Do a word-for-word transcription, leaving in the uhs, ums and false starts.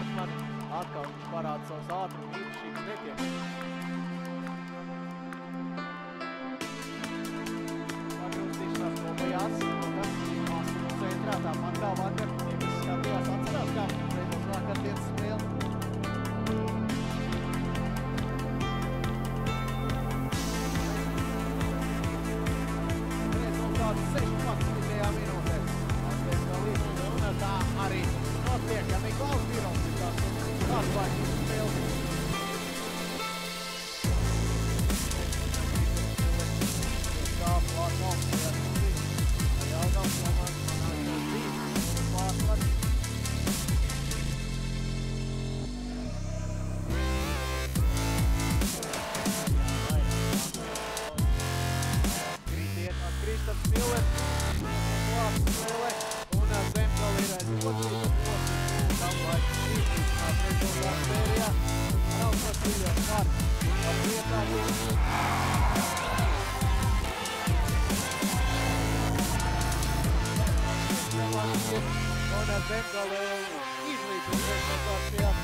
man atkal parāda savas ātruma īpašības netiek. Atgrūstīšanās kopējās, rokas, māsuma centrā, tāpat kā vakar, tie, kas skatījās atcerās, kā beigās vakar dienas spēle. sešpadsmitajā minūtē. Atspēc vēl līdzi, un tā arī notiek, ka Niklaus Birons ir tās atklājums spēles. Stāv Lākals, jā, Jāgals, Lākals, Lākals. Kristaps Millers, klāts spēlē, un Zemgala ir ļoti ļoti tam laikam īstenās rezultātu sērijā. Rauns Vasiljos var par priekādu. Un Zemgala izlīdz rezultātu šajā